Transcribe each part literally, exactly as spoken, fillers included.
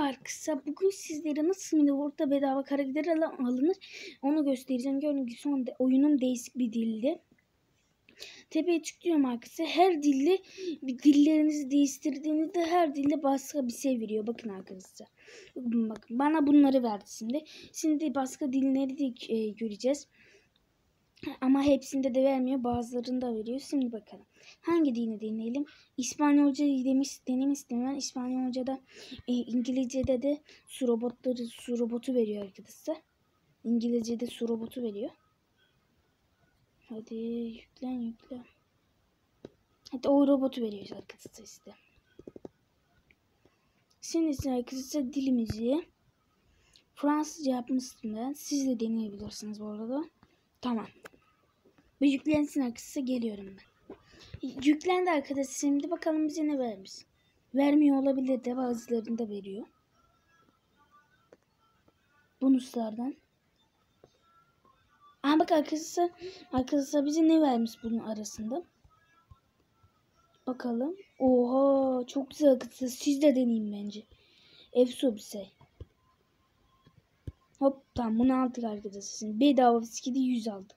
arkadaşlar bugün sizlere nasıl Miniworld'da bedava karakter al- alınır onu göstereceğim. Gördüğünüz gibi son de, oyunum değişik bir dildi. Tepeye tıklıyorum arkadaşlar. Her dilde bir dillerinizi değiştirdiğinizde her dilde başka bir şey veriyor. Bakın arkadaşlar. Bakın, bakın bana bunları verdi şimdi. Şimdi başka dilleri de e, göreceğiz. Ama hepsinde de vermiyor. Bazılarında veriyor. Şimdi bakalım. Hangi dini deneyelim? İspanyolca demiş, denemek istemiyorum. İspanyolca'da, e, İngilizce'de de su robotları, su robotu veriyor arkadaşlar. İngilizce'de su robotu veriyor. Hadi yüklen yüklen. Hadi o robotu veriyor arkadaşlar işte. Şimdi ise arkadaşlar dilimizi Fransızca yapmıştım ben. Siz de deneyebilirsiniz bu arada. Tamam. Bu yüklensin arkadaşlar, geliyorum ben. Yüklendi arkadaşlar, şimdi bakalım bize ne vermiş. Vermiyor olabilir de, bazılarında veriyor. Bonuslardan. Aa bak arkadaşlar, arkadaşlar bize ne vermiş bunun arasında. Bakalım. Oha çok güzel arkadaşlar, siz de deneyin bence. Efso bir şey. Hop tamam, bunu aldık arkadaşlar. Şimdi bedava bisküvi yüz aldık.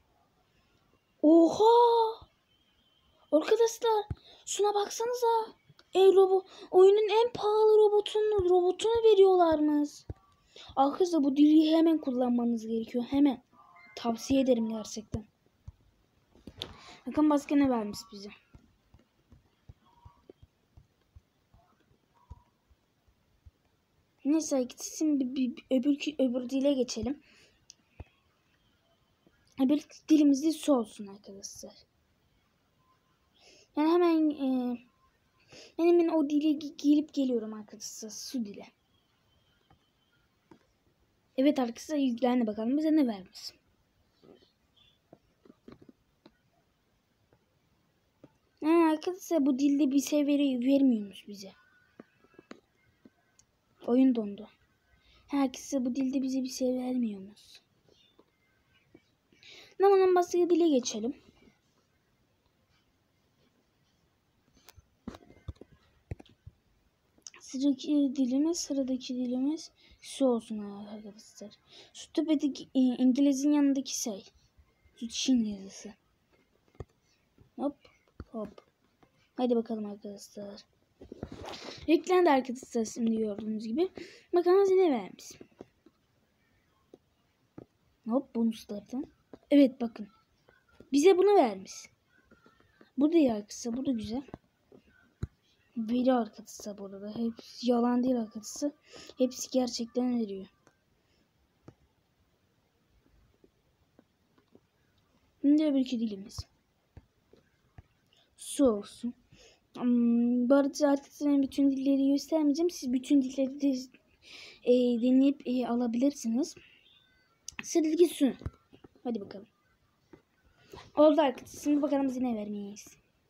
Oha! Arkadaşlar şuna baksanıza. Ey robot, oyunun en pahalı robotunu robotunu veriyorlarmış. Arkadaşlar bu dili hemen kullanmanız gerekiyor. Hemen. Tavsiye ederim gerçekten. Bakın başka ne vermiş bize. Neyse şimdi bir, bir, öbür, öbür dile geçelim. Öbür dilimizde su olsun arkadaşlar. Yani hemen e, ben hemen o dile gelip geliyorum arkadaşlar. Su dile. Evet arkadaşlar yüklendi, bakalım bize ne vermiş. Ha, arkadaşlar bu dilde bir şey veri, vermiyormuş bize. Oyun dondu. Herkese bu dilde bize bir şey vermiyormuş. Zamanın başka dile geçelim. Sıradaki dilimiz, sıradaki dilimiz şu olsun arkadaşlar. Şu tepedeki e, İngiliz'in yanındaki şey. Şu Çin yazısı. Hop hop. Hadi bakalım arkadaşlar. Yüklendi arkadaşlar, şimdi gördüğünüz gibi. Bakalım bize ne vermiş. Hop bonuslardan. Evet bakın. Bize bunu vermiş. Bu da iyi arkadaşlar. Bu da güzel. Veri arkadaşlar bu arada. Hepsi yalan değil arkadaşlar. Hepsi gerçekten veriyor. Şimdi öbürkü dilimiz. Su olsun. Hmm, bu arada arkadaşlar bütün dilleri göstermeyeceğim. Siz bütün dilleri de e, deneyip e, alabilirsiniz. Sıradaki su. Hadi bakalım. Oldu arkadaşlar. Şimdi bakalım bize ne vermeyiz.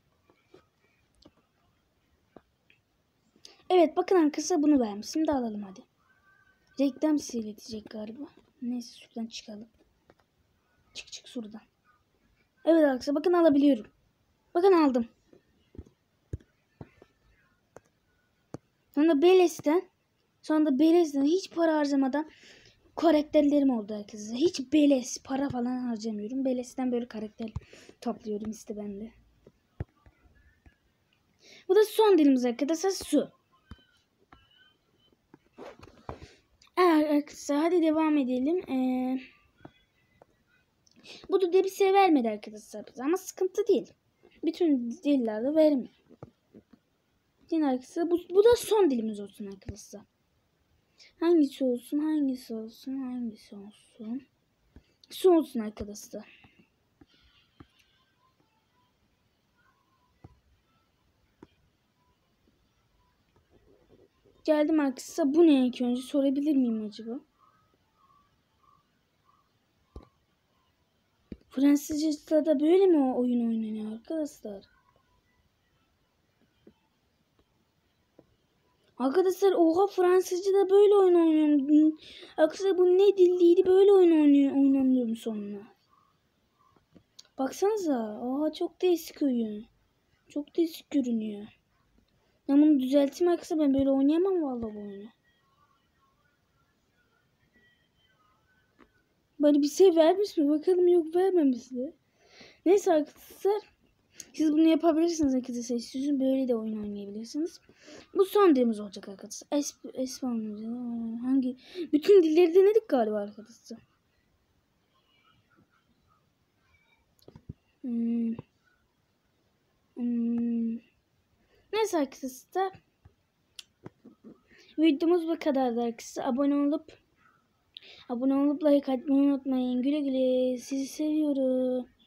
Evet bakın arkadaşlar bunu vermiş. Şimdi alalım hadi. Reklam seyredecek galiba. Neyse şuradan çıkalım. Çık çık şuradan. Evet arkadaşlar bakın alabiliyorum. Bakın aldım. Sonra Beles'ten sonra Beles'ten hiç para harcamadan karakterlerim oldu arkadaşlar. Hiç Beles para falan harcamıyorum. Beles'ten böyle karakter topluyorum işte ben de. Bu da son dilimiz arkadaşlar, su. Evet arkadaşlar hadi devam edelim. Ee, bu da bir şey vermedi arkadaşlar bize ama sıkıntı değil. Bütün dillerde vermiyor. Yine arkadaşlar bu, bu da son dilimiz olsun arkadaşlar. Hangisi olsun, hangisi olsun, hangisi olsun. Su olsun arkadaşlar. Geldim arkadaşlar. Bu ne ilk önce sorabilir miyim acaba? Fransızca'da böyle mi o oyun oynanıyor arkadaşlar? Arkadaşlar oha, Fransızca'da böyle oyun oynuyorum. Arkadaşlar bu ne dilliydi, böyle oyun oynuyor, oynanıyorum sonuna. Baksanıza. Oha çok değişik oyun. Çok değişik görünüyor. Ben bunu düzelteyim arkadaşlar, ben böyle oynayamam vallahi bu oyunu. Bana bir şey vermiş mi? Bakalım, yok vermemiş de. Neyse arkadaşlar. Siz bunu yapabilirsiniz arkadaşlar. İstiyorsanız böyle de oyun oynayabilirsiniz. Bu son dilimiz olacak arkadaşlar. Es Espanca. Hangi? Bütün dilleri denedik galiba arkadaşlar. Hmm. Hmm. Neyse arkadaşlar. Videomuz bu kadardı arkadaşlar. Abone olup abone olup like atmayı unutmayın. Güle güle. Sizi seviyorum.